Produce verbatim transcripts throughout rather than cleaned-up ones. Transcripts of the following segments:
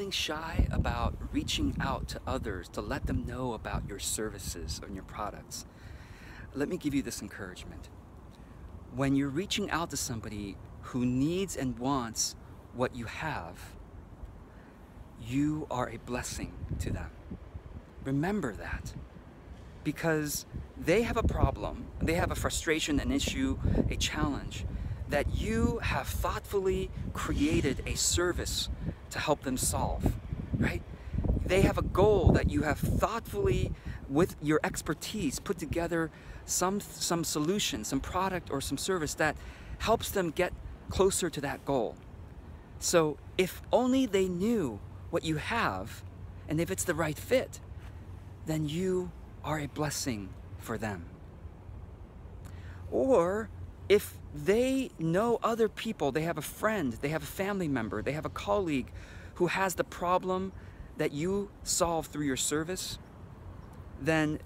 feeling shy about reaching out to others to let them know about your services and your products, let me give you this encouragement. When you're reaching out to somebody who needs and wants what you have, you are a blessing to them. Remember that, because they have a problem, they have a frustration, an issue, a challenge that you have thoughtfully created a service to help them solve, right? They have a goal that you have thoughtfully, with your expertise, put together some, some solution, some product or some service that helps them get closer to that goal. So if only they knew what you have, and if it's the right fit, then you are a blessing for them. Or if they know other people, they have a friend, they have a family member, they have a colleague who has the problem that you solve through your service, then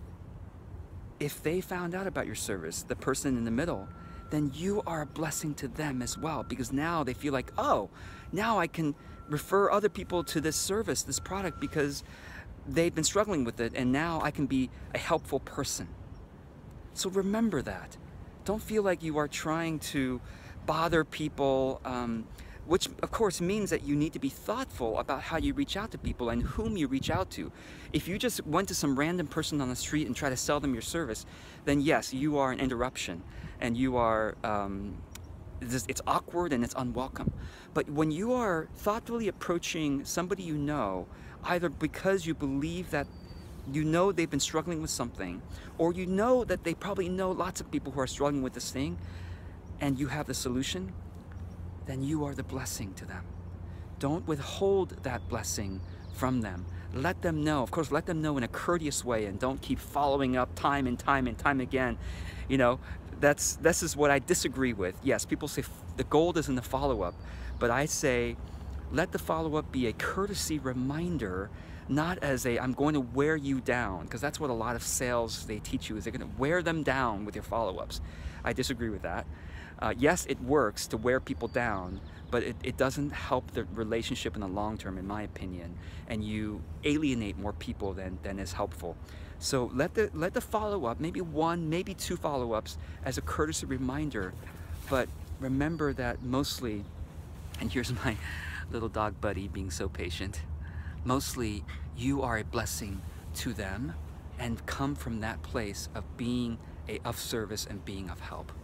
if they found out about your service, the person in the middle, then you are a blessing to them as well, because now they feel like, oh, now I can refer other people to this service, this product, because they've been struggling with it, and now I can be a helpful person. So remember that. Don't feel like you are trying to bother people, um, which of course means that you need to be thoughtful about how you reach out to people and whom you reach out to. If you just went to some random person on the street and try to sell them your service, then yes, you are an interruption, and you are, um, it's awkward and it's unwelcome. But when you are thoughtfully approaching somebody you know, either because you believe that you know they've been struggling with something, or you know that they probably know lots of people who are struggling with this thing, and you have the solution, then you are the blessing to them. Don't withhold that blessing from them. Let them know, of course, let them know in a courteous way, and don't keep following up time and time and time again. You know, that's, this is what I disagree with. Yes, people say the gold is in the follow-up, but I say let the follow-up be a courtesy reminder, not as a, I'm going to wear you down, because that's what a lot of sales they teach you, is they're going to wear them down with your follow-ups. I disagree with that. Uh, yes, it works to wear people down, but it, it doesn't help the relationship in the long term, in my opinion, and you alienate more people than, than is helpful. So let the, let the follow-up, maybe one, maybe two follow-ups, as a courtesy reminder, but remember that mostly, and here's my little dog buddy being so patient, mostly you are a blessing to them, and come from that place of being a, of service and being of help.